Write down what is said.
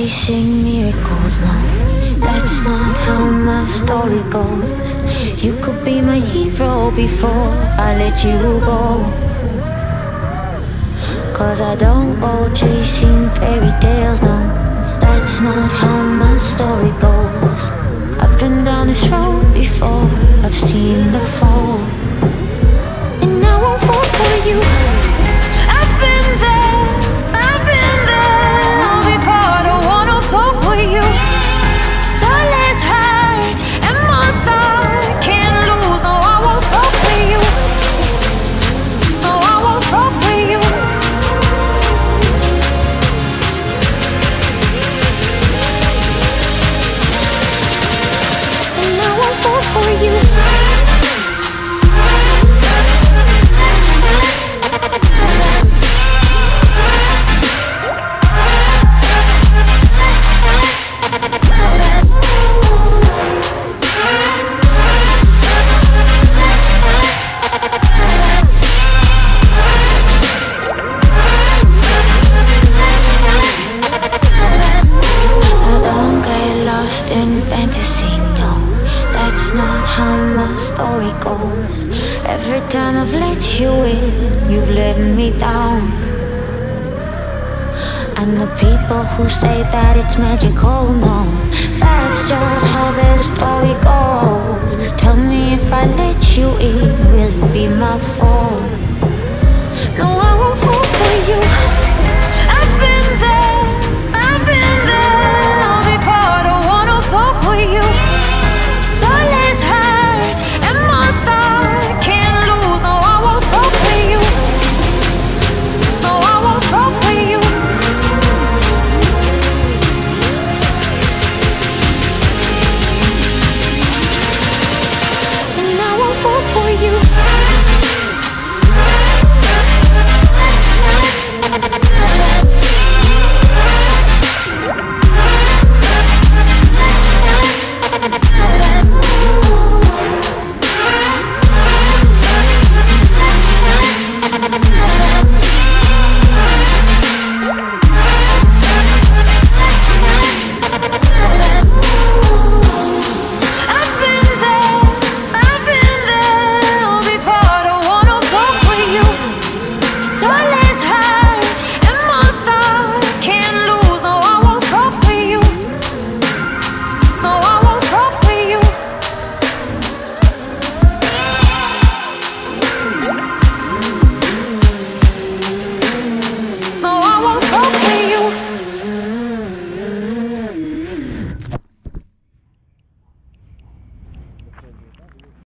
chasing miracles, no. That's not how my story goes. You could be my hero before I let you go. 'Cause I don't go chasing fairy tales, no. That's not how my story goes. I've been down this road before, I've seen the fall, and I won't fall for you. I've been there, I've been there before. I don't wanna fall for you. So less hurt and more thought can't lose. No, I won't fall for you. No, I won't fall for you. And I won't fall for you. Story goes. Every time I've let you in, you've let me down. And the people who say that it's magical, no, that's just how their story goes. Tell me if I let you in,